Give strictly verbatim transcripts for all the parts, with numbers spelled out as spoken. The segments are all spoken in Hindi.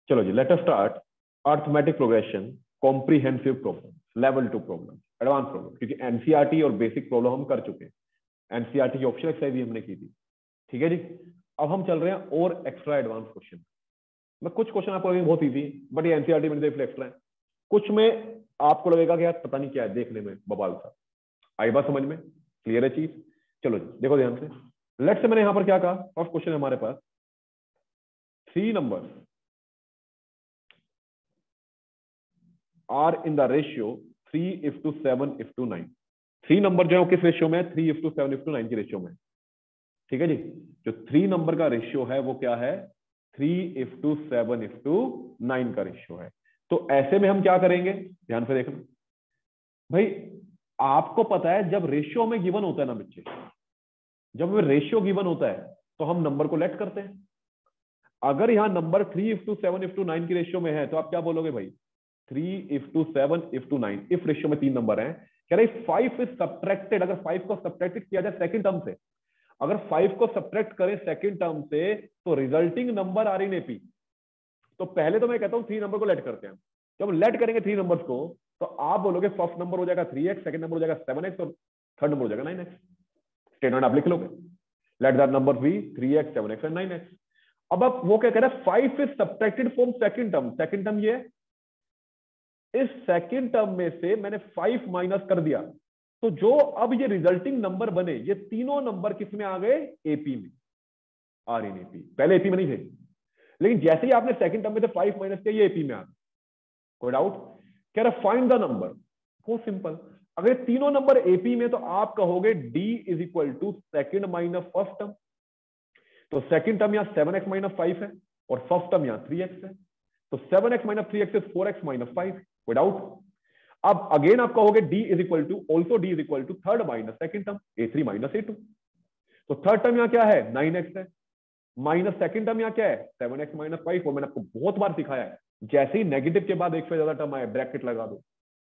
चलो जी, let us start arithmetic progression comprehensive problem level two problem advance problem, क्योंकि एनसीईआरटी और बेसिक प्रॉब्लम हम कर चुके हैं। एनसीईआरटी की ऑप्शन एक्सरसाइज भी हमने की थी, ठीक है जी। अब हम चल रहे हैं और एक्स्ट्रा एडवांस क्वेश्चन। मैं कुछ क्वेश्चन आपको लगेंगे बहुत इजी, बट ये एनसीईआरटी में एक्स्ट्रा है। कुछ में आपको लगेगा कि यार पता नहीं क्या है, देखने में बवाल सा। आई बात समझ में? क्लियर है चीज? चलो जी देखो ध्यान से। लेट्स से मैंने यहां पर क्या कहा, फर्स्ट क्वेश्चन है हमारे पास, three number are in the ratio three is to seven is to nine. Three number जो है किस रेशियो में है? Three is to seven is to nine की रेशियो में, ठीक है जी। जो थ्री नंबर का रेशियो है वो क्या है? Three is to seven is to nine का रेशियो है। तो ऐसे में हम क्या करेंगे, ध्यान से देखना भाई। आपको पता है जब रेशियो में गिवन होता है ना बच्चे, जब रेशियो गिवन होता है तो हम नंबर को लेट करते हैं। अगर यहां number three is to seven is to nine की रेशियो में है तो आप क्या बोलोगे भाई? Three is to seven is to nine. If ratio में तीन नंबर है, कह रहे फाइव इज सब्ट्रैक्टेड। अगर फाइव को सब्ट्रैक्टेड किया जाए सेकंड टर्म से, अगर फाइव को सब्ट्रैक्ट करें सेकंड टर्म से तो resulting number are in AP. तो पहले तो मैं कहता हूं थ्री नंबर को लेट करते हैं। जब लेट करेंगे थ्री नंबर्स को तो आप बोलोगे फर्स्ट नंबर हो जाएगा थ्री एक्स, सेकंड नंबर हो जाएगा सेवन एक्स और थर्ड नंबर हो जाएगा नाइन एक्स। स्टेटमेंट आप लिख लोगे, let that number be three x, seven x and nine x. अब आप वो क्या कह रहा है? Five is subtracted from second term. Second term ये है, इस सेकंड टर्म में से मैंने फाइव माइनस कर दिया, तो जो अब ये रिजल्टिंग नंबर बने ये तीनों नंबर किस में आ गए? एपी में, आर इन एपी। पहले एपी में नहीं थे, लेकिन जैसे ही आपने सेकंड टर्म में से फाइव माइनस किया ये एपी में आ गए। कोई डाउट? कह रहा फाइंड द नंबर। बहुत सिंपल, अगर तीनों नंबर एपी में तो आप कहोगे d is equal to second minus first term. तो सेकंड टर्म यहां सेवन एक्स माइनस फाइव है और फर्स्ट टर्म यहां थ्री एक्स है, तो seven x minus three x is four x minus five. कोई डाउट? अब अगेन आप कहोगे d is equal to also d is equal to third minus second term, a three minus a two. तो थर्ड टर्म यहां क्या है? नाइन एक्स है, माइनस सेकंड टर्म यहां क्या है? Seven x minus five. और मैंने आपको बहुत बार सिखाया है, जैसे ही नेगेटिव के बाद एक से ज्यादा टर्म आए ब्रैकेट लगा दो,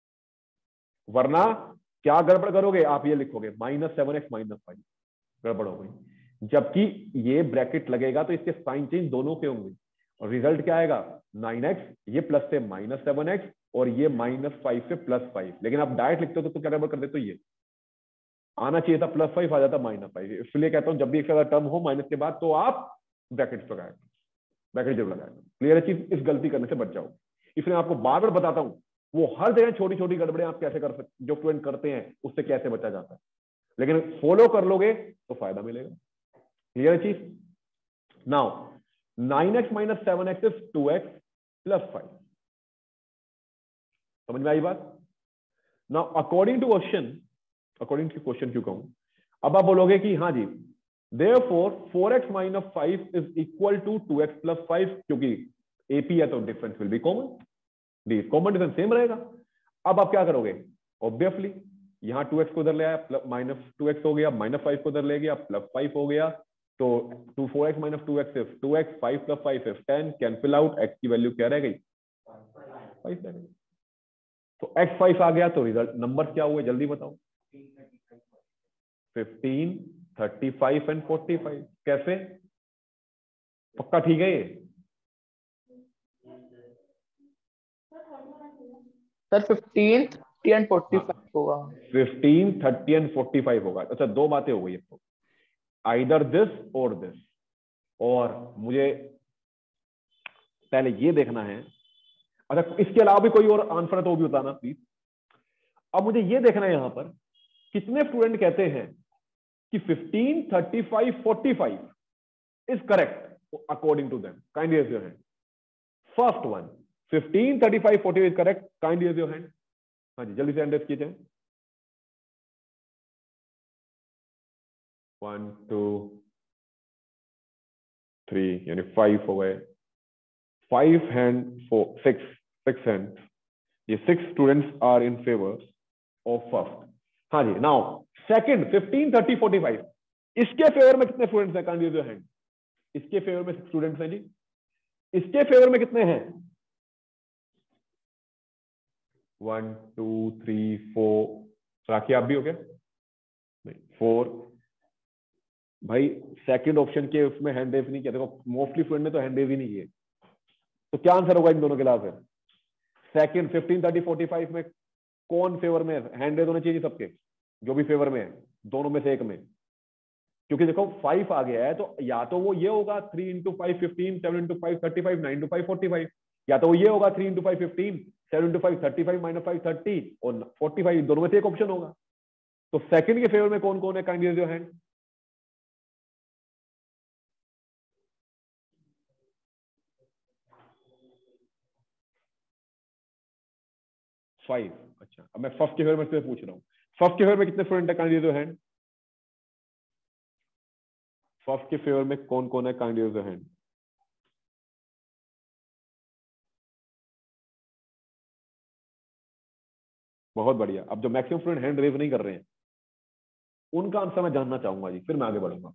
वरना क्या गड़बड़ करोगे आप? ये लिखोगे minus seven x minus five, गड़बड़ हो गई। जबकि ये ब्रैकेट लगेगा तो इसके साइन चेंज दोनों के होंगे और रिजल्ट क्या आएगा? नाइन एक्स, ये प्लस से माइनस सेवन एक्स और ये माइनस फाइव से प्लस फाइव। लेकिन आप डायरेक्ट लिखते हो तो, तो क्या गड़बड़ कर देते हो? ये आना चाहिए था प्लस फाइव, आ जाता माइनस फाइव। इसलिए कहता हूं जब भी एक से ज्यादा टर्म हो माइनस के बाद तो आप ब्रैकेट लगाए, ब्रैकेट जरूर लगाएगा। क्लियर है चीज? इस गलती करने से बच जाओ। इसलिए आपको बार बार बताता हूं, वो हर जगह छोटी छोटी गड़बड़े आप कैसे कर सकते, जो स्टूडेंट करते हैं उससे कैसे बचा जाता है, लेकिन फॉलो कर लोगे तो फायदा मिलेगा। क्लियर है चीज? Now nine x minus seven x is two x plus five. समझ में आई बात? Now according to question, according to question क्यों कहूं, अब आप बोलोगे कि हाँ जी therefore four x minus five is equal to two x plus five, क्योंकि एपी है तो difference will be common, the common difference same रहेगा। अब आप क्या करोगे? ऑब्वियसली यहां टू एक्स को उधर ले आया, माइनस टू एक्स हो गया, माइनस फाइव को उधर ले गया, प्लस फाइव हो गया। तो two four x minus two x is two x, five plus five is ten, cancel out, x की वैल्यू क्या रह गई? फाइव रह गई। तो एक्स फाइव आ गया, तो रिजल्ट नंबर क्या हुए जल्दी बताओ? Fifteen, thirty five and forty five. कैसे? पक्का ठीक है ये? Sir fifteen, thirty and forty five होगा। Fifteen, thirty and forty five होगा। अच्छा दो बातें हो गई, तो आइदर दिस और दिस। और मुझे पहले ये देखना है, अच्छा इसके अलावा भी कोई और आंसर है तो वो भी बताना प्लीज। अब मुझे ये देखना है यहां पर कितने स्टूडेंट कहते हैं कि fifteen, thirty five, forty five is correct according to them. Kindly raise your hand. First one, fifteen, thirty five, forty is correct. Kindly raise your hand. हाँ जी जल्दी से हैंड रेज कीजिए। वन, टू, थ्री, यानी फाइव हो गए। Five hand, four, six, six hand. ये six students are in favour of first. हाँ जी now second, fifteen, thirty, forty five, इसके फेवर में कितने स्टूडेंट्स हैं? Kindly raise your hand. इसके फेवर में सिक्स स्टूडेंट्स हैं जी। इसके फेवर में कितने हैं? One, two, three, four. Rakhi आप भी हो गया? नहीं, फोर। भाई सेकंड ऑप्शन के उसमें हैंड रेज नहीं किया, देखो मोस्टली स्टूडेंट ने तो हैंड रेज ही नहीं किए। तो क्या आंसर होगा इन दोनों के अलावा फिर? Second, fifteen, thirty, forty five में कौन फेवर में है? हैंड रेज होने चाहिए सबके, जो भी फेवर में है, दोनों में से एक में। क्योंकि देखो फाइव आ गया है, तो या तो वो ये होगा three into five fifteen, seven into five thirty five, nine into five forty five, या तो वो ये होगा three into five fifteen, seven into five thirty five, minus five thirty और फोर्टी फाइव, दोनों में से एक ऑप्शन होगा। तो सेकंड के फेवर में कौन कौन है? Kindly raise your hand. Five. अच्छा, अब मैं फर्स्ट के फेवर में से पूछ रहा हूँ, फर्स्ट के फेवर में कितने स्टूडेंट है? Kindly raise your hand. First के फेवर में कौन कौन है? Kindly raise your hand. बहुत बढ़िया। अब जो मैक्सिमम स्टूडेंट हैंड रेज नहीं कर रहे हैं उनका आंसर मैं जानना चाहूंगा जी, फिर मैं आगे बढ़ूंगा।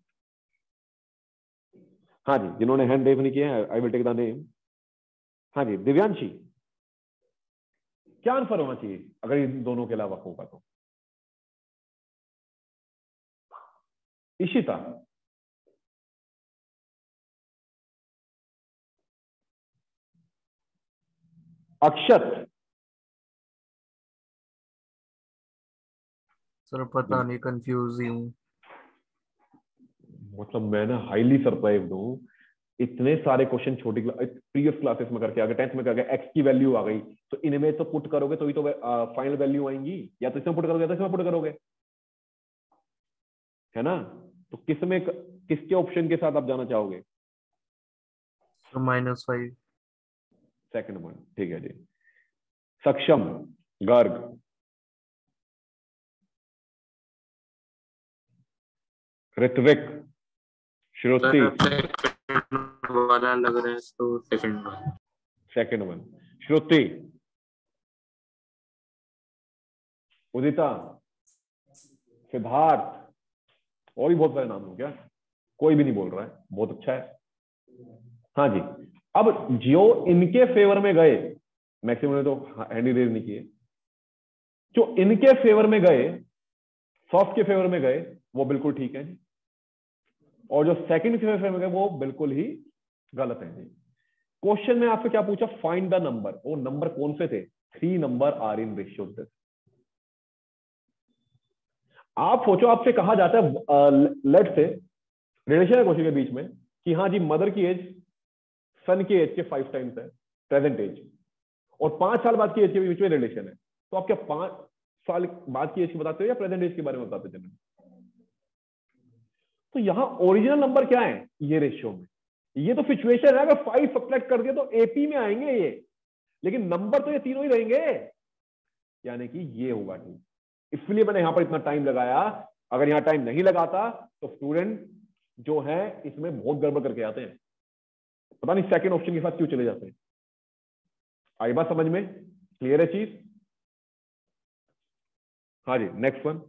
हाँ जी, जिन्होंने हैंड रेज नहीं किया है, I will take the name. हाँ जी, दिव्यांशी, क्या आंसर होना चाहिए अगर इन दोनों के अलावा होगा तो? इशिता, अक्षत, सर पता नहीं, कंफ्यूज ही हूँ। मतलब मैं ना हाईली सरप्राइज्ड हूँ, इतने सारे क्वेश्चन छोटी प्रीवियस क्लासेस में करके आ गए, टेंथ में करके एक्स की वैल्यू आ गई, तो इनमें तो पुट करोगे तो ही तो फाइनल वैल्यू आएंगी, या तो इसमें पुट करोगे या तो इसमें पुट करोगे, है ना? तो किसमें, किसके ऑप्शन के साथ आप जाना चाहोगे? Minus five. सेकंड वन, ठीक है जी। सक्षम, गर्ग, ऋत्विक, श्रुति, वाला लग रहा है तो second one. Second one, Shruti, Udita, Siddharth, और भी बहुत सारे नाम हो क्या? कोई भी नहीं बोल रहा है, बहुत अच्छा है। हाँ जी, अब जो इनके फेवर में गए, मैक्सिमम ने तो हैंडी रेज नहीं किए, जो इनके फेवर में गए, फर्स्ट के फेवर में गए, वो बिल्कुल ठीक है जी, और जो सेकंड के फेवर में गए वो बिल्कुल ही गलत है जी। क्वेश्चन में आपसे क्या पूछा? फाइंड द नंबर, वो नंबर कौन से थे? Three number are in ratio this. आप सोचो, आपसे कहा जाता है लेट से रिलेशन है क्वेश्चन के बीच में कि हाँ जी मदर की एज सन की एज के फाइव टाइम्स है प्रेजेंट एज, और पांच साल बाद की एज के बीच में रिलेशन है, तो आप क्या पांच साल बाद की एज की बताते हो या प्रेजेंट एज के बारे में बताते थे? तो यहां ओरिजिनल नंबर क्या है ये रेशियो में? ये तो सिचुएशन है, अगर फाइव सब्ट्रैक्ट कर दिए तो एपी में आएंगे ये, लेकिन नंबर तो ये तीनों ही रहेंगे, यानी कि ये होगा ठीक। इसलिए मैंने यहां पर इतना टाइम लगाया, अगर यहां टाइम नहीं लगाता तो स्टूडेंट जो है इसमें बहुत गड़बड़ करके आते हैं, पता नहीं सेकंड ऑप्शन के साथ क्यों चले जाते हैं। आई बात समझ में? क्लियर है चीज? हाँ जी, next one.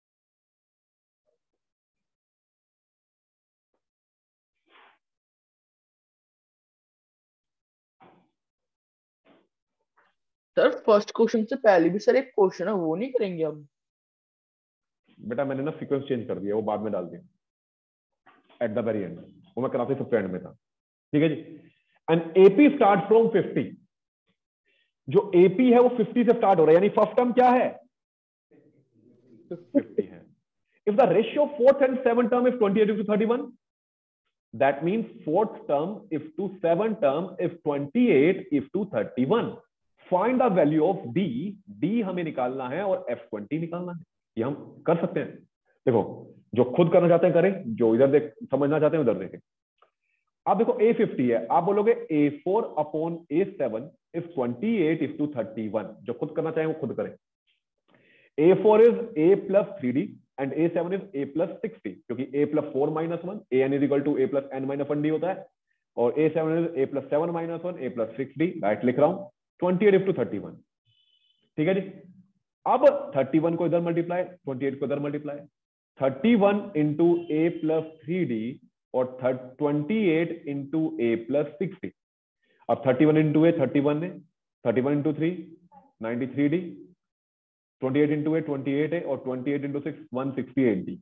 Sir first question से पहले भी सर एक क्वेश्चन है, वो नहीं करेंगे अब? बेटा मैंने ना सीक्वेंस चेंज कर दिया, वो बाद में डाल दिया एट द वेरी एंड, वो मैं कराते सबसे एंड में था, ठीक है जी। And AP start from fifty, जो एपी है वो फिफ्टी से स्टार्ट हो रहा है, यानी फर्स्ट टर्म क्या है? फिफ्टी है। If the ratio fourth and seven term is twenty eight to thirty one, that means fourth term if to seven term if twenty eight if to thirty one. Find the value of d, d हमें निकालना है और एफ ट्वेंटी निकालना है, ये हम कर सकते हैं। देखो, जो खुद करना चाहते हैं करें, जो इधर देख समझना चाहते हैं उधर देखें। आप देखो ए फिफ्टी है, आप बोलोगे a four upon a seven if twenty eight if to thirty one, जो खुद करना चाहें वो खुद करें। A four is a plus three d and a seven is a plus sixty, क्योंकि a plus four minus one a n is equal to a plus n minus one d होता है, और a seven is a plus seven minus one a plus six d, right लिख रहा हूं, twenty eight if to thirty one, ठीक है जी। अब थर्टी वन को इधर मल्टीप्लाई, ट्वेंटी एट को इधर multiply, thirty one into a plus three d और twenty eight into a plus sixty. अब thirty one into a thirty one है, thirty one into three ninety three d, twenty eight into a twenty eight है, और twenty eight into six one sixty eight d,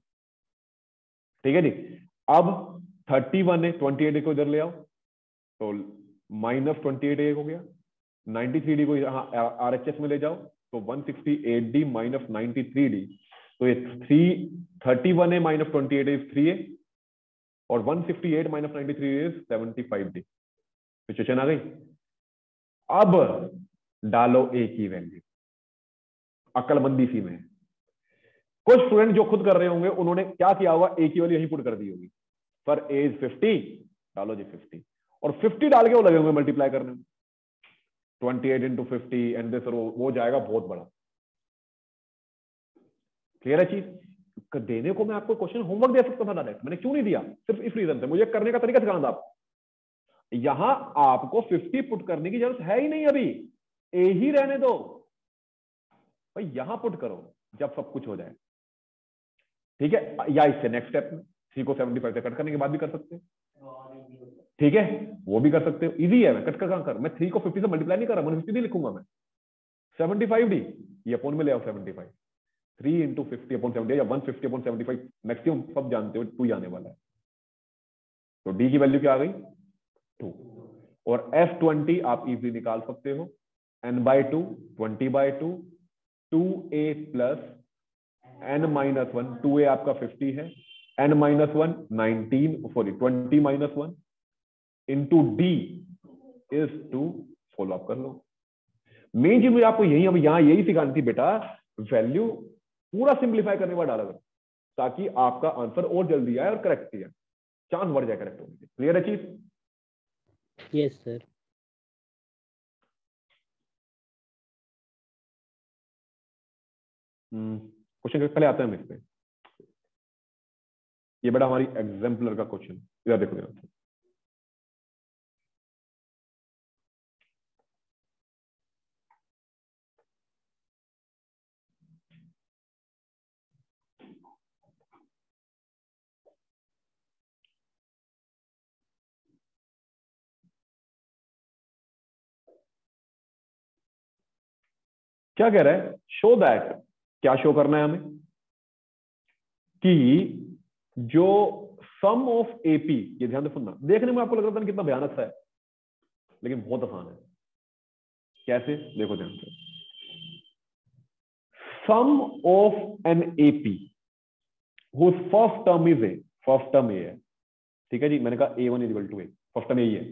ठीक है जी। अब थर्टी वन है, ट्वेंटी एट को इधर ले आओ, तो माइनस ट्वेंटी एट ए हो गया, नाइनटी थ्री डी को यहाँ आर एच एस में ले जाओ तो one sixty eight d minus ninety three d, तो ये three thirty one a minus twenty eight is three a, और one fifty eight minus ninety three is seventy five d. Situation आ गई। अब डालो ए की वैल्यू, अक्लमंदी सी में। कुछ स्टूडेंट जो खुद कर रहे होंगे उन्होंने क्या किया होगा, ए की वैल्यू यहीं पुट कर दी होगी, फॉर ए इज फिफ्टी, डालो जी फिफ्टी, और फिफ्टी डाल के वो लगे होंगे मल्टीप्लाई करने में, twenty eight into fifty and this, वो जाएगा बहुत बड़ा। क्लियर है चीज? देने को मैं आपको क्वेश्चन होमवर्क दे सकता था डायरेक्ट, मैंने क्यों नहीं दिया? सिर्फ इस रीजन से, मुझे करने का तरीका सिखाना था आपको। यहां आपको फिफ्टी पुट करने की जरूरत है ही नहीं, अभी ए ही रहने दो भाई, यहां पुट करो जब सब कुछ हो जाए। ठीक है, या इससे नेक्स्ट स्टेप में थ्री को सेवेंटी फाइव से कट करने के बाद भी कर सकते हैं। ठीक है, वो भी कर सकते हो, इजी है। मैं कट कर कहां कर, मैं थ्री को फिफ्टी से मल्टीप्लाई नहीं कर रहा, मैं फिफ्टी नहीं लिखूंगा, मैं सेवेंटी फाइव डी ये अपोन में ले आओ, seventy five three into fifty upon seventy या one fifty upon seventy five, maximum सब जानते हो टू ही आने वाला है। तो डी की वैल्यू क्या आ गई, टू। और एफ ट्वेंटी आप इजीली निकाल सकते हो, n by two, twenty by two, two a plus n minus one, two a आपका फिफ्टी है, n minus one nineteen, sorry twenty minus one into d is two. Follow up कर लो। मेन चीज मुझे आपको यही अब यहां यही सिखानी थी बेटा, वैल्यू पूरा सिंप्लीफाई करने के बाद डाला करो, ताकि आपका आंसर और जल्दी आए और करेक्ट आए, चांस बढ़ जाए करेक्ट होने की। क्लियर है चीज? Yes sir. क्वेश्चन पहले आते हैं हम इस पे। ये बड़ा हमारी एग्जाम्पलर का क्वेश्चन, इधर देखो ध्यान से। क्या कह रहा है, शो दैट, क्या शो करना है हमें, कि जो सम ऑफ एपी, ये ध्यान से सुनना, देखने में आपको लग रहा था कितना भयानक सा है, लेकिन बहुत आसान है। कैसे, देखो ध्यान से। Sum of n AP whose first term is a, first term a है, ठीक है जी, मैंने कहा a one is equal to a, first term a है।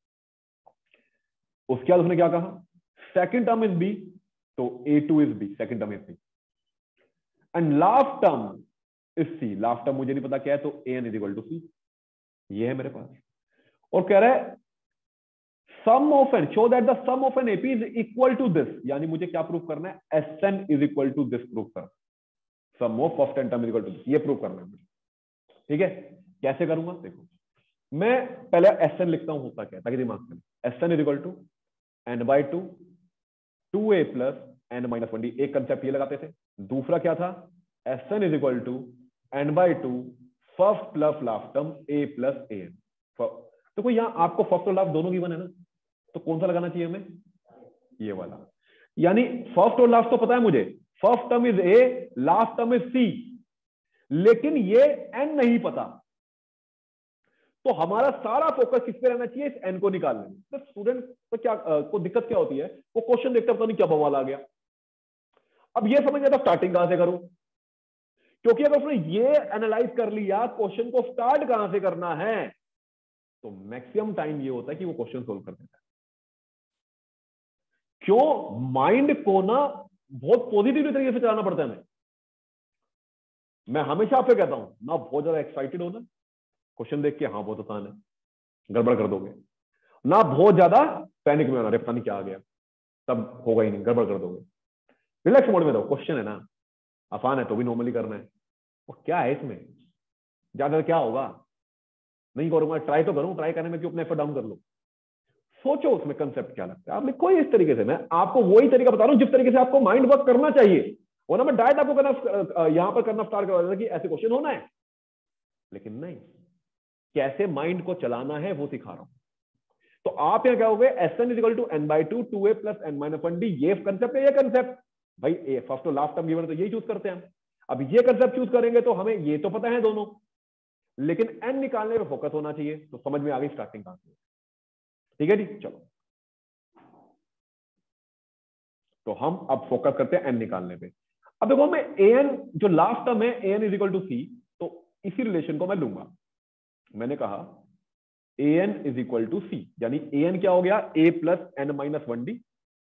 उसके बाद उसने क्या कहा, सेकंड टर्म इज बी, तो a two is b, second term is b, and last term is c, last term मुझे नहीं पता क्या है, तो a n is equal to c, ये है मेरे पास। और कह रहा है sum of n, show that the sum of n AP is equal to this, यानी मुझे क्या प्रूव करना है, S n is equal to this prove कर, sum of first N term is equal to this, ये प्रूव करना है मुझे। ठीक है, कैसे करूंगा देखो, मैं पहले एस एन लिखता हूं, होता क्या, ताकि दिमाग में, S n is equal to n by two, two a plus n minus one d, एक कंसेप्ट ये लगाते थे। दूसरा क्या था, S n is equal to n by two first plus last term a plus a n. तो कोई यहां आपको फर्स्ट और लास्ट दोनों गिवन है ना, तो कौन सा लगाना चाहिए हमें, ये वाला। यानी फर्स्ट और लास्ट तो पता है मुझे, first term is a, last term is c, लेकिन ये एन नहीं पता, तो हमारा सारा फोकस किस पे रहना चाहिए, इस एन को निकालने में। तो स्टूडेंट तो क्या आ, को दिक्कत क्या होती है, वो क्वेश्चन देखते पता नहीं क्या बवाल आ गया। अब ये समझ गया था स्टार्टिंग कहां से करूं, क्योंकि अगर उसने ये एनालाइज कर लिया क्वेश्चन को स्टार्ट कहां से करना है, तो मैक्सिमम टाइम ये होता है कि वो क्वेश्चन सोल्व कर देता है। क्यों, माइंड को ना बहुत पॉजिटिव तरीके से चलाना पड़ता है हमें। मैं हमेशा आपसे कहता हूं ना, बहुत ज्यादा एक्साइटेड हो ना क्वेश्चन देख के, हाँ बहुत आसान है, गड़बड़ कर दोगे ना, बहुत ज्यादा पैनिक में होना, पता नहीं क्या आ गया, तब होगा ही नहीं, गड़बड़ कर दोगे। रिलैक्स मोड में दो, क्वेश्चन है ना, आसान है तो भी नॉर्मली करना है, वो क्या है इसमें, ज्यादा क्या होगा, नहीं करूंगा, ट्राई तो करूं, ट्राई करने में क्यों अपने एफर्ट डाउन कर लो, सोचो उसमें कंसेप्ट क्या लगता है, आप लिखो इस तरीके से। मैं आपको वही तरीका बता रहा हूं जिस तरीके से आपको माइंड वर्क करना चाहिए, वो ना मैं डायरेक्ट आपको करना यहां पर करना स्टार्ट करवा देता कि ऐसे क्वेश्चन होना है, लेकिन नहीं, कैसे माइंड को चलाना है वो सिखा रहा हूं। तो आप यहां क्या होगे, S n is equal to n by two, two a plus n minus one d, ये कंसेप्ट है, ये कंसेप्ट भाई ए फर्स्ट और लास्ट टर्म गिवन तो यही चूज करते हैं हम। अब ये कंसेप्ट चूज करेंगे तो हमें ये तो पता है दोनों, लेकिन एन निकालने पे फोकस होना चाहिए। तो समझ में आ गई स्टार्टिंग कहां से। ठीक है जी। चलो तो हम अब फोकस करते हैं एन निकालने पे। अब देखो मैं एन जो लास्ट टर्म है n is equal to c, तो इसी रिलेशन को मैं लूंगा। मैंने कहा a n is equal to c, यानी ए एन क्या हो गया, a plus n minus one d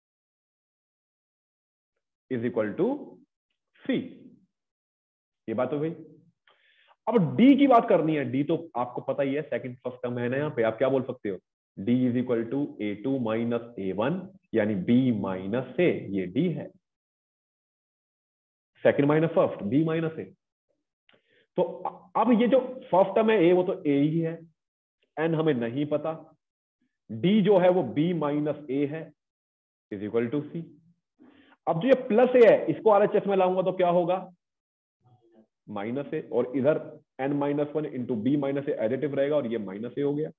is equal to c. ये बात हो गई। अब डी की बात करनी है। डी तो आपको पता ही है, सेकंड फर्स्ट टर्म है ना, यहाँ पे आप क्या बोल सकते हो, d is equal to a two minus a one, यानी बी माइनस ए, ये डी है। Second minus first, b minus a. तो अब ये जो फर्स्ट टर्म है ए, वो तो ए ही है, एन हमें नहीं पता, डी जो है वो बी माइनस ए है इज इक्वल टू सी। अब जो ये प्लस ए है इसको आरएचएस में लाऊंगा तो क्या होगा, माइनस ए, और इधर n minus one into b minus a additive रहेगा, और ये माइनस ए हो गया,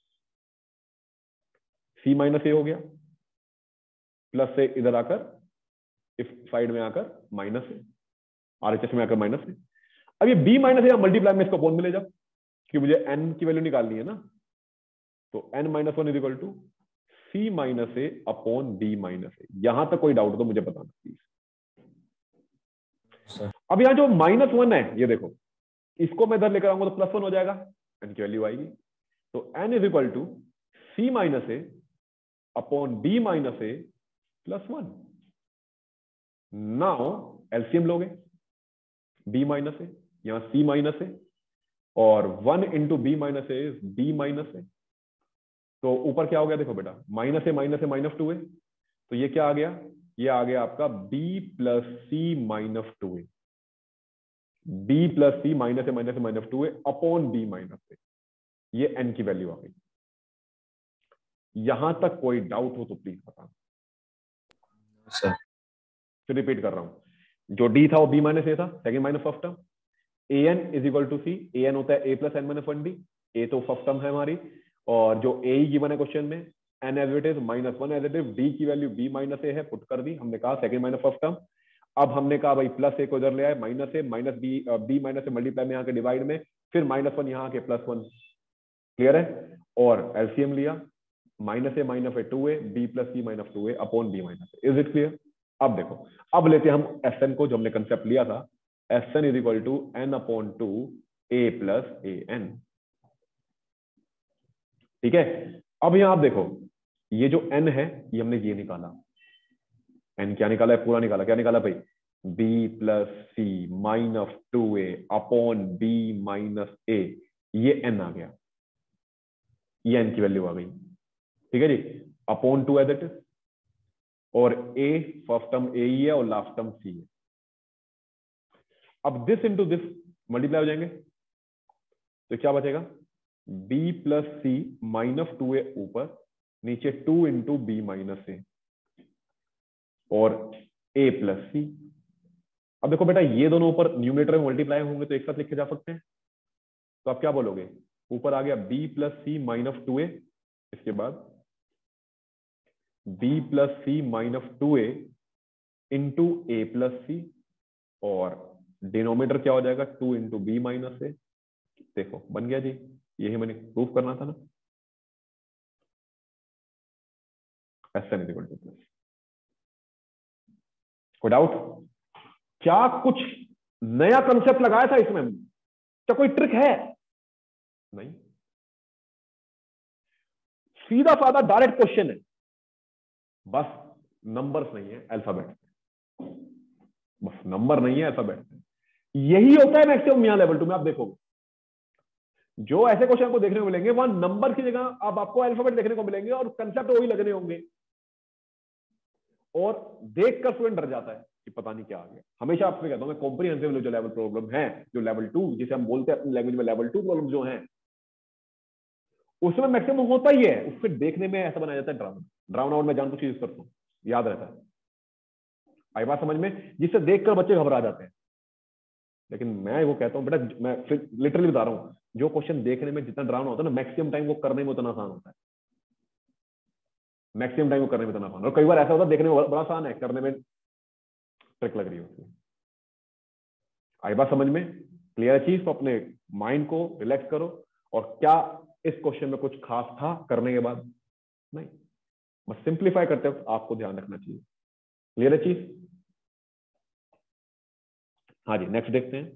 सी माइनस ए हो गया, प्लस से इधर आकर इस साइड में आकर माइनस ए, आरएचएस में आकर माइनस ए। अब ये बी माइनस ए मल्टीप्लाई में इसको कौन मिले जब, कि मुझे एन की वैल्यू निकालनी है ना, तो n minus one is equal to c minus a upon b minus a. यहां तक कोई डाउट तो मुझे बताना प्लीज। अब यहां जो माइनस वन है ये देखो, इसको मैं इधर लेकर आऊंगा तो प्लस वन हो जाएगा, एन की वैल्यू आएगी। तो n is equal to c minus a upon b minus a plus one. Now LCM लोगे, बी माइनस ए, यहां सी माइनस ए, और one into b minus a b minus a. तो ऊपर क्या हो गया देखो बेटा, minus a minus a minus two a, तो ये क्या आ गया, ये आ गया आपका b plus c minus two a, b plus c minus a minus a minus two a upon b minus a. ये एन की वैल्यू आ गई। यहां तक कोई डाउट हो तो प्लीज बताना सर। फिर रिपीट कर रहा हूं, जो डी था वो बी माइनस ए था, second minus first term, a n is equal to c, a n होता है a plus n minus one d, a तो फर्स्ट टर्म है हमारी, और जो ए गिवन है क्वेश्चन में, n as it is minus one as it is, d की वैल्यू बी माइनस ए है, पुट कर दी हमने, कहा सेकंड माइनस फर्स्ट टर्म। अब हमने कहा भाई प्लस ए को इधर ले आए, minus a minus b, b minus a multiply में यहाँ के डिवाइड में, फिर माइनस वन यहाँ के प्लस वन, क्लियर है। और एलसीएम लिया, minus a minus a two a, b plus c minus two a upon b minus a. Is it clear. अब देखो, अब लेते हैं हम एस एन को, जो हमने कंसेप्ट लिया था, S n is equal to n upon two a plus a n. ठीक है। अब यहां आप देखो, ये जो n है ये हमने ये निकाला, n क्या निकाला है, पूरा निकाला। क्या निकाला भाई, b plus c minus two a upon b minus a, ये n आ गया, ये n की वैल्यू आ गई। ठीक है जी, अपॉन टू है, और a फर्स्ट टर्म a ही है और लास्ट टर्म c है। अब दिस इंटू दिस मल्टीप्लाई हो जाएंगे, तो क्या बचेगा, b plus c minus two a ऊपर, नीचे two into b minus a, और a प्लस सी। अब देखो बेटा, ये दोनों ऊपर न्यूमरेटर में मल्टीप्लाई होंगे तो एक साथ लिखे जा सकते हैं, तो आप क्या बोलोगे, ऊपर आ गया b plus c minus two a, इसके बाद b plus c minus two a into a plus c, और डिनोमिनेटर क्या हो जाएगा, two into b minus a. देखो बन गया जी, यही मैंने प्रूफ करना था ना, s n is equal to plus. कोई डाउट, क्या कुछ नया कंसेप्ट लगाया था इसमें, क्या कोई ट्रिक है, नहीं, सीधा साधा डायरेक्ट क्वेश्चन है, बस नंबर्स नहीं है, अल्फाबेट, बस नंबर नहीं है, अल्फाबेट। यही होता है मैक्सिमम यहां लेवल टू में। आप देखोगे जो ऐसे क्वेश्चन को देखने को मिलेंगे, वहां नंबर की जगह अब आपको अल्फाबेट देखने को मिलेंगे, और कंसेप्ट वही लगने होंगे, और देखकर स्टूडेंट डर जाता है कि पता नहीं क्या आ गया। हमेशा आपसे कहता हूं मैं, कॉम्प्रिहेंसिव जो लेवल प्रॉब्लम है, जो लेवल टू जिसे हम बोलते हैं अपनी लैंग्वेज में लेवल टू प्रॉब्लम जो है, उसमें मैक्सिमम होता ही है, उसके देखने में ऐसा बनाया जाता है ड्राउन ड्राउन आउट में जान कुछ यूज करता हूं, याद रहता है, आई बात समझ में, जिससे देखकर बच्चे घबरा जाते हैं। लेकिन मैं वो कहता हूं बेटा, मैं लिटरली बता रहा हूं, जो क्वेश्चन देखने में जितना ड्राउन होता है ना, मैक्सिमम टाइम वो करने में उतना आसान होता है, मैक्सिमम टाइम वो करने में उतना आसान। और कई बार ऐसा होता है देखने में बड़ा आसान है, करने में ट्रिक लग रही होती है। आई बात समझ में, क्लियर चीज। तो अपने माइंड को रिलैक्स करो, और क्या इस क्वेश्चन में कुछ खास था करने के बाद, नहीं, बस सिंप्लीफाई करते वक्त आपको ध्यान रखना चाहिए। क्लियर है चीज? हाँ जी, नेक्स्ट देखते हैं।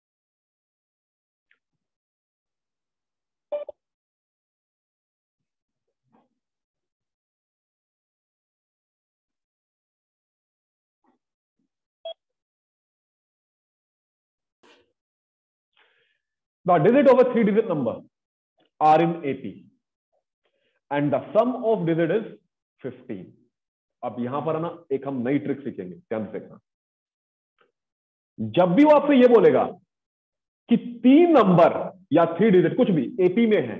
The digit of a three digit number are in eighty and the sum of digit is fifteen. अब यहां पर है ना एक हम नई ट्रिक सीखेंगे, ध्यान से देखना। जब भी वो आपसे ये बोलेगा कि तीन नंबर या थ्री डिजिट कुछ भी एपी में है,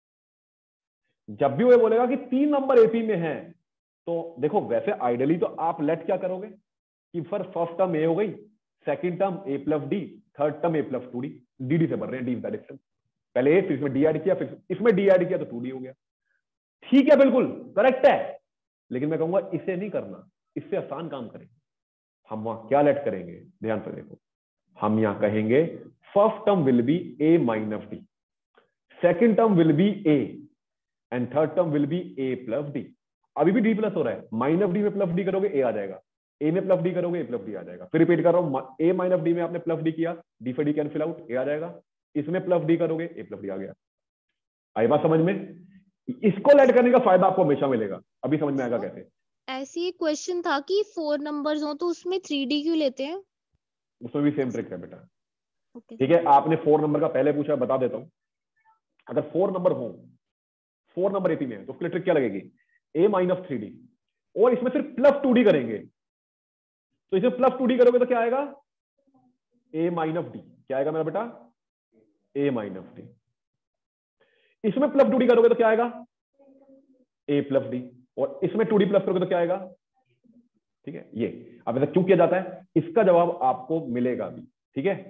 जब भी वो ये बोलेगा कि तीन नंबर एपी में है, तो देखो वैसे आइडियली तो आप लेट क्या करोगे कि फिर फर्स्ट टर्म ए हो गई, second term a plus d, third term a plus two d, d d से भर रहे हैं, डी इज द डिफरेंस। पहले ए, फिर इसमें डी ऐड किया, फिर इसमें डी ऐड किया तो टू डी हो गया। ठीक है, बिल्कुल करेक्ट है, लेकिन मैं कहूंगा इसे नहीं करना, इससे आसान काम करेंगे। हम वहां क्या लेट करेंगे, ध्यान से देखो। हम यहां कहेंगे first term will be a minus d, second term will be a and third term will be a plus d. अभी भी डी प्लस हो रहा है, माइनस डी में प्लस डी करोगे ए आ जाएगा, ए में प्लस डी करोगे ए प्लस डी आ जाएगा। फिर रिपीट कर रहा हूं, ए माइनस डी में आपने प्लस डी किया, d for d cancel out, a आ जाएगा। इसमें प्लस डी करोगे ए प्लस डी आ गया। आई बात समझ में? इसको लेट करने का फायदा आपको हमेशा मिलेगा। अभी समझ में आएगा कैसे? ऐसी एक क्वेश्चन था कि फोर नंबर्स हो तो उसमें थ्री डी क्यों लेते हैं? उसमें भी सेम ट्रिक है बेटा। okay. ठीक है, आपने फोर नंबर का पहले पूछा, बता देता हूं। अगर फोर नंबर हो, फोर नंबर एपी में है, तो उसके लिए ट्रिक क्या लगेगी, ए माइनस थ्री डी, और इसमें सिर्फ प्लस टू डी करेंगे। तो इसमें प्लस टू डी करोगे तो क्या आएगा, ए माइनस डी। क्या आएगा मेरा बेटा, ए माइनस डी। इसमें प्लस टू डी करोगे तो क्या आएगा, ए प्लस डी, और इसमें टू डी प्लस करोगे तो क्या आएगा। ठीक है, ये अब ऐसा क्यों किया जाता है, इसका जवाब आपको मिलेगा भी। ठीक है,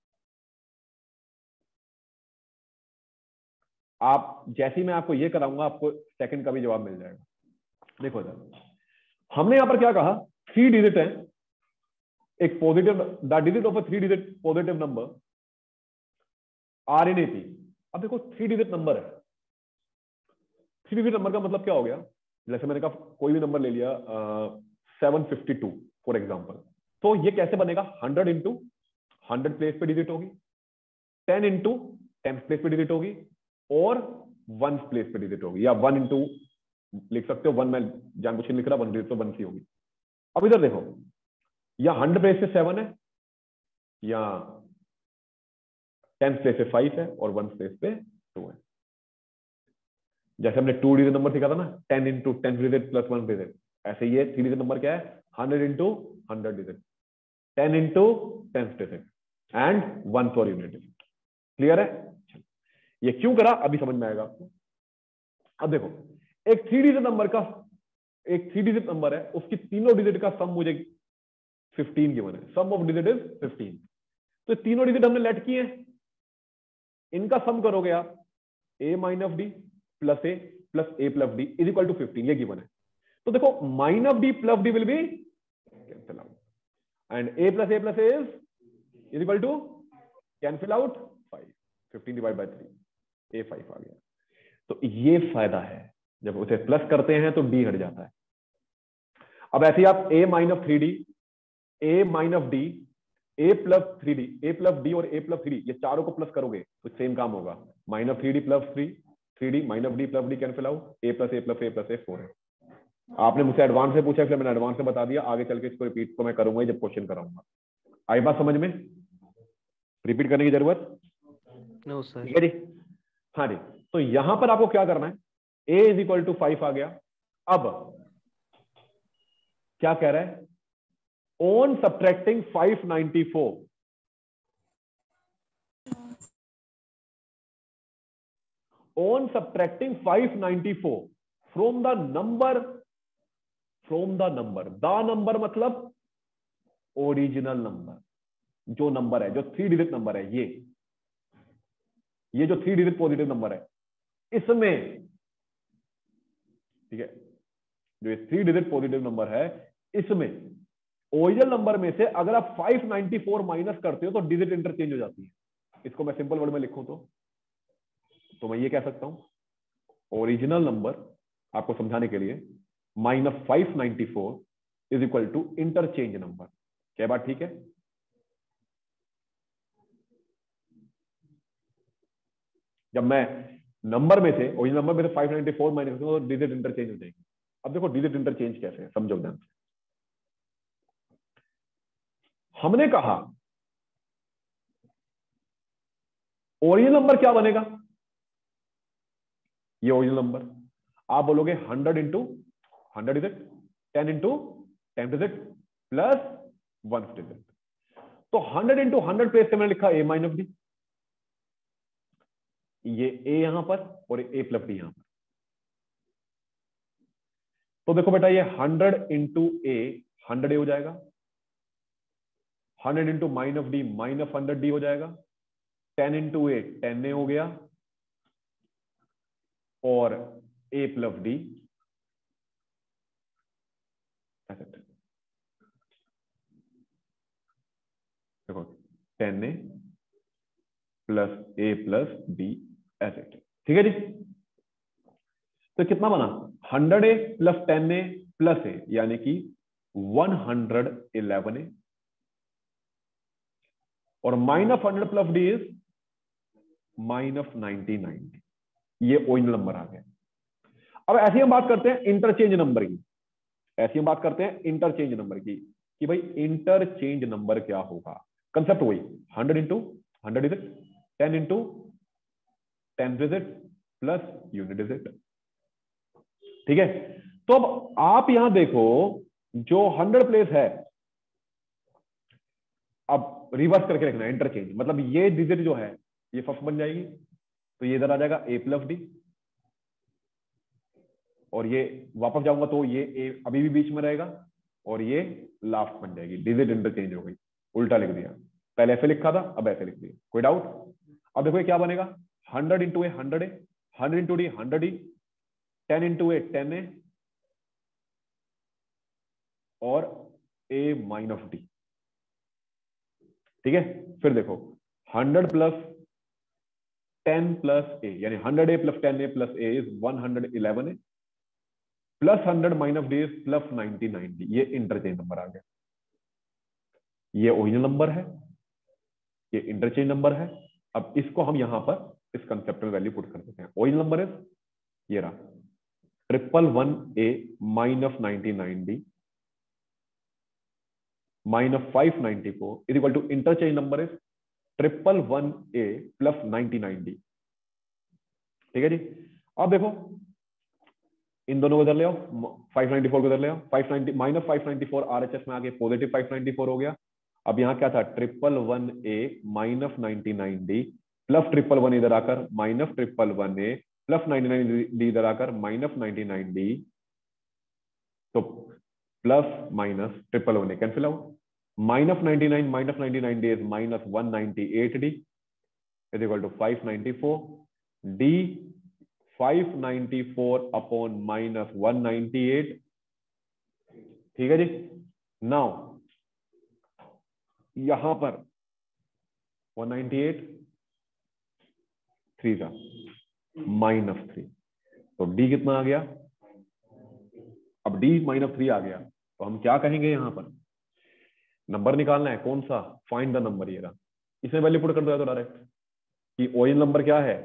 आप जैसे ही मैं आपको ये कराऊंगा, आपको सेकंड का भी जवाब मिल जाएगा। देखो सर, हमने यहां पर क्या कहा, थ्री डिजिट है, एक positive, the digit of a three digit positive number are in AP. अब देखो थ्री डिजिट नंबर है, थ्री डिजिट नंबर का मतलब क्या हो गया, जैसे मैंने कहा कोई भी नंबर ले लिया seven fifty two for example, तो ये कैसे बनेगा, हंड्रेड इंटू हंड्रेड प्लेस पे डिजिट होगी, टेन इंटू टेन प्लेस पे डिजिट होगी, और वन प्लेस पे डिजिट होगी, या वन इंटू लिख सकते हो, वन में जानबूझ के लिख रहा, वन डिजिट तो वन सी होगी। अब इधर देखो, या हंड्रेड प्लेस पे सेवन है, या टेन प्लेस पे फाइव है, और वन प्लेस पे टू है। जैसे हमने टू डिजिट नंबर सीखा था ना, ten into ten digit plus one digit, ऐसे ये थ्री डिजिट नंबर क्या है, hundred into hundred digit, ten into ten digit and one for unit digit. Clear है? ये क्यों करा अभी समझ में आएगा आपको। अब देखो, एक थ्री डिजिट नंबर का, एक थ्री डिजिट नंबर है, उसकी तीनों डिजिट का सम मुझे फिफ्टीन गिवन है, sum of digit is fifteen. तो तीनों डिजिट हमने लेट किए, इनका सम करोगे आप, a minus d plus a plus a plus d is equal to fifteen, ये गिवन है। तो देखो minus d plus d will be cancel out, and a plus a plus a is is equal to cancel out five, fifteen divide by three, a five आ गया। तो ये फायदा है, जब उसे प्लस करते हैं तो डी हट जाता है। अब ऐसे ही आप a minus three d, a minus d, a plus three d, a plus d और ए प्लस थ्री, ये चारों को प्लस करोगे तो सेम काम होगा, minus three d plus three, three d minus d plus d cancel out, a plus a plus a plus a four है। आपने मुझसे एडवांस से पूछा, इसलिए मैंने एडवांस से बता दिया, आगे चल के इसको रिपीट को मैं करूंगा जब क्वेश्चन कराऊंगा। आई बात समझ में? रिपीट करने की जरूरत नो सर। ठीक है जी, हाँ जी। तो यहां पर आपको क्या करना है, a is equal to five आ गया। अब क्या कह रहा है, on subtracting five ninety four, on subtracting five ninety-four from the number, from the number, the number मतलब ओरिजिनल नंबर, जो नंबर है, जो थ्री डिजिट नंबर है, ये ये जो थ्री डिजिट पॉजिटिव नंबर है, इसमें, ठीक है, जो ये थ्री डिजिट पॉजिटिव नंबर है, इसमें ओरिजिनल नंबर में से अगर आप फाइव नाइंटी फोर माइनस करते हो तो डिजिट इंटरचेंज हो जाती है। इसको मैं सिंपल वर्ड में लिखूं तो तो मैं ये कह सकता हूं, ओरिजिनल नंबर आपको समझाने के लिए, minus five ninety four is equal to interchange number. क्या बात ठीक है? जब मैं नंबर में से ओरिजिनल नंबर में से फाइव नाइनटी फोर माइनस तो डिजिट इंटरचेंज हो जाएगी। अब देखो डिजिट इंटरचेंज कैसे है, समझो ध्यान से। हमने कहा ओरिजिनल नंबर क्या बनेगा, ये ओरिजिनल नंबर। आप बोलोगे hundred into hundred digit, ten into ten digit plus one digit. तो हंड्रेड इंटू हंड्रेड प्लेस से मैंने लिखा ए माइनस डी, ये ए यहां पर और ए प्लस डी यहां पर। तो देखो बेटा ये hundred into a hundred a हो जाएगा, hundred into minus d minus hundred d हो जाएगा, ten into a ten a हो गया और ए प्लस डी देखो ten a plus a plus d ऐसे। ठीक है जी। तो कितना बना, hundred a plus ten a plus a यानी कि वन हंड्रेड इलेवन ए और minus hundred plus d is minus ninety nine. ये ओरिजिनल नंबर आ गया। अब ऐसे हम बात करते हैं इंटरचेंज नंबर की, ऐसे हम बात करते हैं इंटरचेंज नंबर की कि भाई इंटरचेंज नंबर क्या होगा। कंसेप्ट वही hundred into hundred digit, ten into ten digit plus unit digit. ठीक है। तो अब आप यहां देखो जो हंड्रेड प्लेस है, अब रिवर्स करके रखना है इंटरचेंज, मतलब ये डिजिट जो है ये फर्स्ट बन जाएगी, तो ये इधर आ जाएगा ए प्लस डी और ये वापस जाऊंगा तो ये ए अभी भी बीच में रहेगा और ये लास्ट बन जाएगी। डिजिट इंटरचेंज हो गई, उल्टा लिख दिया, पहले ऐसे लिखा था अब ऐसे लिख दिया। कोई डाउट? अब देखो ये क्या बनेगा, hundred into a hundred a, hundred into d hundred d, ten into a ten a और ए माइनस डी। ठीक है। फिर देखो hundred plus ten plus a यानी hundred a plus ten a plus a is one hundred eleven a plus hundred minus d is plus ninety nine d. ये इंटरचेंज नंबर आ गया। ये ओरिजिनल नंबर है, ये इंटरचेंज नंबर है। अब इसको हम यहां पर इस कंसेप्ट में वैल्यू पुट कर देते हैं। ओरिजिनल नंबर इज ये रहा triple one a minus ninety nine d minus five ninety four is equal to interchange number is triple one a plus ninety nine d. ठीक है जी। अब देखो इन दोनों को इधर ले आओ, फाइव नाइनटी फोर को इधर ले आओ, five ninety minus five ninety four RHS में आगे पॉजिटिव फाइव नाइनटी फोर हो गया। अब यहां क्या था, triple one a minus ninety nine d plus triple one इधर आकर minus triple one a plus ninety nine d इधर आकर माइनस नाइनटी नाइन डी। तो plus minus triple one a cancel out, minus ninety nine minus ninety nine d is minus one ninety eight d is equal to five ninety four d five ninety four upon minus one ninety eight. ठीक है जी। नाउ यहां पर वन नाइनटी एट थ्री का माइनस थ्री, तो डी कितना आ गया, अब डी माइनस थ्री आ गया तो हम क्या कहेंगे, यहां पर नंबर निकालना है कौन सा, फाइंड द नंबर। ये रहा, इसमें वैल्यू पुट कर दो तो डायरेक्ट कि ओरिजिनल नंबर क्या है,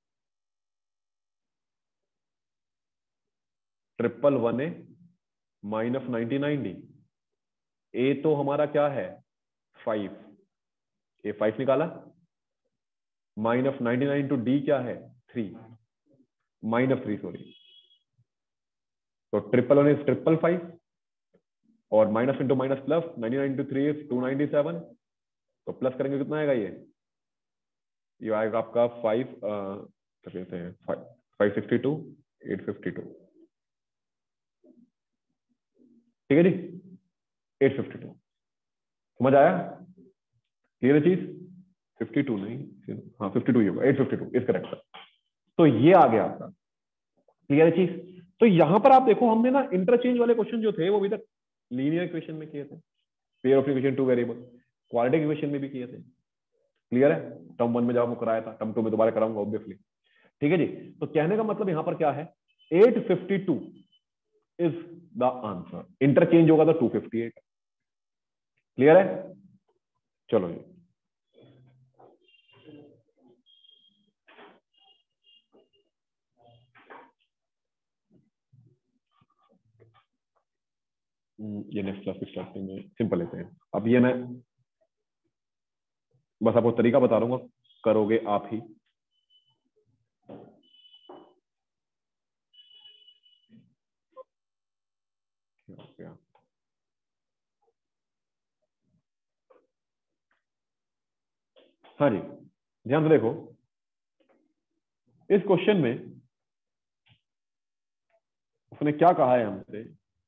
triple one a minus ninety nine d. A तो हमारा क्या है फाइव, ए फाइव निकाला, minus ninety nine two d क्या है थ्री, माइनस थ्री सॉरी, तो triple one is triple five और minus into minus plus ninety nine two three is two ninety seven, तो प्लस करेंगे कितना आएगा, ये ये आएगा आपका फाइव क्या कहते हैं five sixty two eight fifty two. ठीक है जी, एट फिफ्टी टू। समझ आया, क्लियर है चीज, फिफ्टी टू नहीं, हाँ फिफ्टी टू ही होगा, eight fifty two is correct. तो ये आ गया आपका, क्लियर है चीज। तो यहां पर आप देखो हमने ना इंटरचेंज वाले क्वेश्चन जो थे वो अभी तक लीनियर इक्वेशन में किए थे, pair of equation two variable, quadratic equation में भी किए थे। क्लियर है, टर्म वन में जब आपको कराया था, टर्म टू में दोबारा कराऊंगा ऑब्वियसली। ठीक है जी। तो कहने का मतलब यहां पर क्या है eight fifty two is the answer. Interchange होगा तो टू फिफ्टी एट। क्लियर है? चलो जी, ये नेक्स्ट क्लास की स्टार्टिंग में सिंपल लेते हैं। अब ये मैं बस आपको तरीका बता दूंगा, करोगे आप ही। क्या हाँ जी, ध्यान से देखो, इस क्वेश्चन में उसने क्या कहा है हमसे,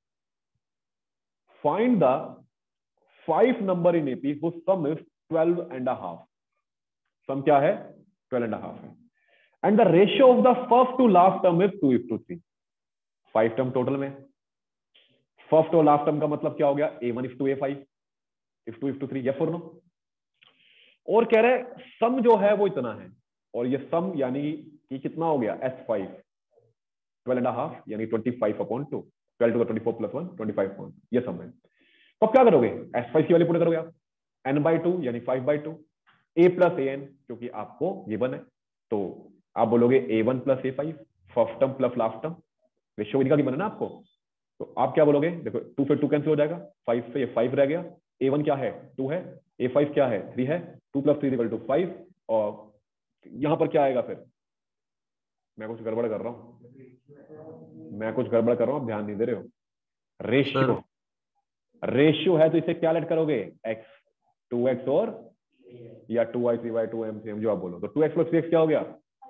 find the five number in AP whose sum is twelve and half. Sum क्या है? ट्वेल्व एंड हाफ है। And the ratio of the first to last term is two is to three. Five term total में, फर्स्ट और लास्ट टर्म का मतलब क्या हो गया? A one is to a five is two is to three. Yes और नो? और कह रहे सम जो है वो इतना है, और ये सम यानी कि कितना हो गया? S five twelve and half यानी twenty five upon two, twelve two twenty four plus one twenty five upon, ये सम है। तो क्या करोगे? एस फाइव की वैल्यू पुट करोगे आप, एन बाई टू यानी five by two, a plus a n क्योंकि आपको गिवन है, तो आप बोलोगे a one plus a five, first term plus last term, ratio इनका गिवन है ना आपको, तो आप क्या बोलोगे? देखो टू से टू कैंसिल हो जाएगा, फाइव से ये फाइव रह गया, ए वन क्या है? टू है, ए फाइव क्या है? थ्री है, two plus three equal to five, और यहां पर क्या आएगा फिर? मैं कुछ गड़बड़ कर रहा हूं, मैं कुछ गड़बड़ कर रहा हूं, आप ध्यान नहीं दे रहे हो। रेशियो, रेशियो है तो इसे क्या लेट करोगे? एक्स, टू एक्स और या two i three y two m same जो आप बोलो, तो two x plus three x क्या हो गया?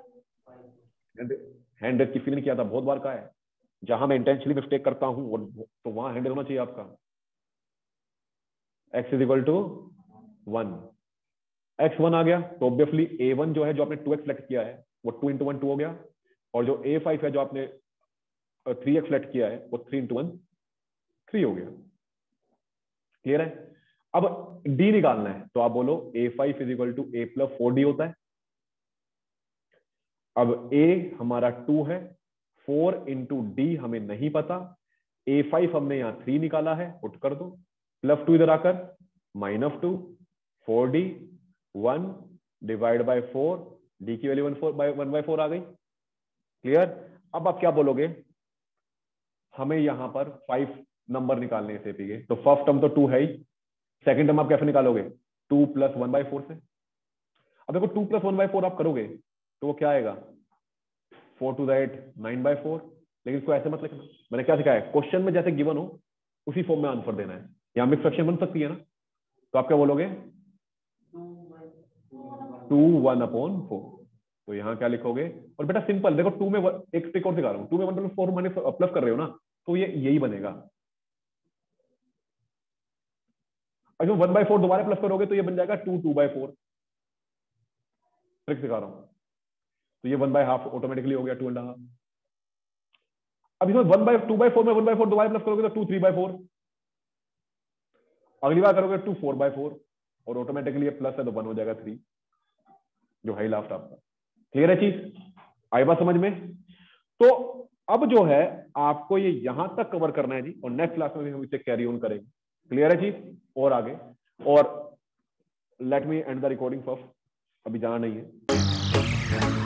हंड्रेड की फीलिंग किया था, बहुत बार का है, जहां मैं इंटेंशनली मिस्टेक करता हूं तो वहां हंड्रेड होना चाहिए आपका। x is equal to one, x one आ गया तो ऑब्वियसली ए वन जो है, जो आपने टू एक्स सेलेक्ट किया है वो टू इंटू वन टू हो गया, और जो ए फाइव है जो आपने थ्री एक्स सेलेक्ट किया है वो थ्री इंटू वन थ्री हो गया। क्लियर है? अब d निकालना है तो आप बोलो a five is equal to a plus four d होता है। अब a हमारा टू है, फोर इंटू डी हमें नहीं पता, ए फाइव हमने यहां थ्री निकाला है, पुट कर दो, प्लस टू इधर आकर minus two, four d, one divide by four, d की value one four by one by four आ गई। क्लियर? अब आप क्या बोलोगे? हमें यहां पर फाइव नंबर निकालने हैं एपी के, तो फर्स्ट टर्म तो टू है ही, सेकंड टर्म आप कैसे निकालोगे? Two plus one by four से। अब देखो two plus one by four आप करोगे तो वो क्या आएगा? Four two the eight, nine by four. लेकिन इसको ऐसे मत लिखना, मैंने क्या सिखाया है, क्वेश्चन में जैसे गिवन हो उसी फॉर्म में आंसर देना है। यहां मिक्स फ्रैक्शन बन सकती है ना, तो आप क्या बोलोगे? टू वन अपॉन फोर, तो यहां क्या लिखोगे? और बेटा सिंपल देखो, टू में वन, एक ट्रिक और सिखा रहा हूं, टू में वन फोर माने प्लस कर रहे हो ना, तो ये यही बनेगा। और जो वन बाय फोर दोबारा प्लस करोगे तो ये बन जाएगा two two by four. Trick सिखा रहा हूं, तो ये वन बाय हाफ ऑटोमेटिकली हो गया टू एंड हाफ। अब इसमें one by two by four में वन बाय फोर दोबारा प्लस करोगे तो टू थ्री बाय फोर, अगली बार करोगे टू फोर बाय फोर, और ऑटोमेटिकली ये प्लस है तो वन हो जाएगा थ्री, जो है लास्ट आपका। क्लियर है चीज? आई बात समझ में? तो अब जो है आपको ये यहां तक कवर करना है जी, और नेक्स्ट क्लास में भी हम इसे कैरी ऑन करेंगे। क्लियर है चीज? और आगे, और let me end the recording first, अभी जाना नहीं है।